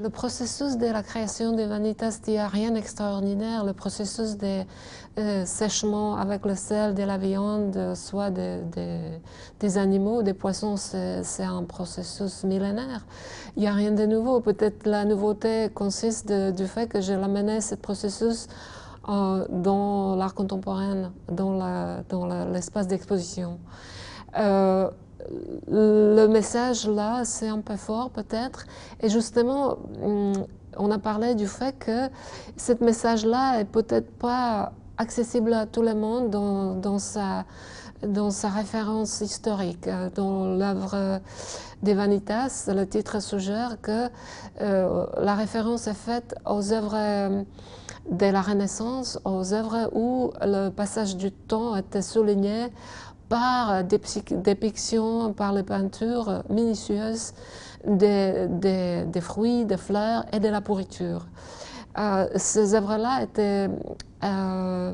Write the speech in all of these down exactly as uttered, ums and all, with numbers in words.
le processus de la création des vanitas, il n'y a rien d'extraordinaire. Le processus de euh, séchement avec le sel de la viande, soit de, de, des animaux, des poissons, c'est un processus millénaire. Il n'y a rien de nouveau. Peut-être la nouveauté consiste de, du fait que j'ai amené ce processus euh, dans l'art contemporain, dans l'espace la, d'exposition. Euh, le message là, c'est un peu fort peut-être, et justement, on a parlé du fait que ce message-là est peut-être pas accessible à tout le monde dans, dans, sa, dans sa référence historique. Dans l'œuvre des Vanitas, le titre suggère que euh, la référence est faite aux œuvres de la Renaissance, aux œuvres où le passage du temps était souligné par des dépictions, par les peintures minutieuses des, des, des fruits, des fleurs et de la pourriture. Euh, ces œuvres-là étaient euh,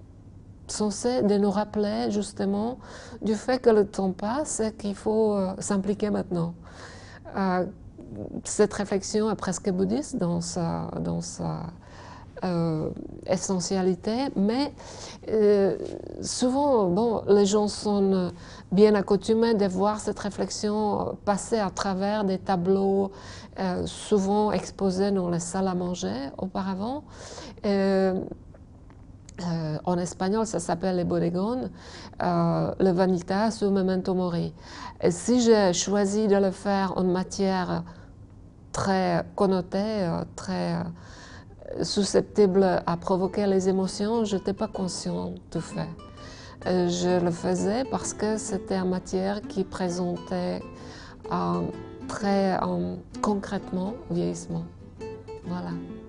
censées de nous rappeler justement du fait que le temps passe et qu'il faut euh, s'impliquer maintenant. Euh, cette réflexion est presque bouddhiste dans sa, dans sa Euh, essentialité, mais euh, souvent, bon, les gens sont bien accoutumés de voir cette réflexion passer à travers des tableaux euh, souvent exposés dans les salles à manger auparavant. Euh, euh, en espagnol, ça s'appelle les bodegones, euh, le vanitas ou memento mori. Et si j'ai choisi de le faire en matière très connotée, très susceptible à provoquer les émotions, je n'étais pas consciente du fait. Je le faisais parce que c'était une matière qui présentait euh, très euh, concrètement le vieillissement. Voilà.